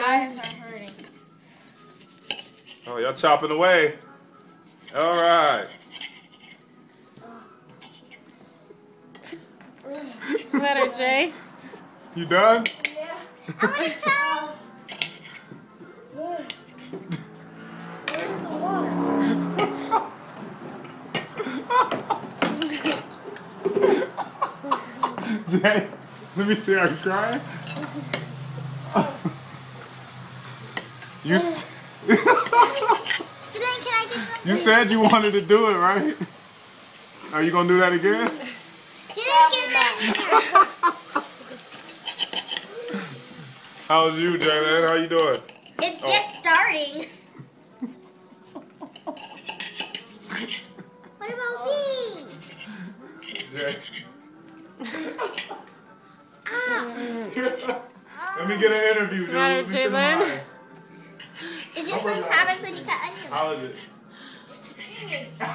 eyes are hurting. Oh, y'all chopping away. All right. What's the matter, Jay? You done? Yeah. I want to try. Where's the water? Jay, let me see. Are you crying? You. You said you wanted to do it, right? Are you gonna do that again? How's you, Jalen? How you doing? It's just starting. What about me? Jay. Let me get an interview, dude. What's the matter, Jalen? It's just like happens when you cut onions. How is it?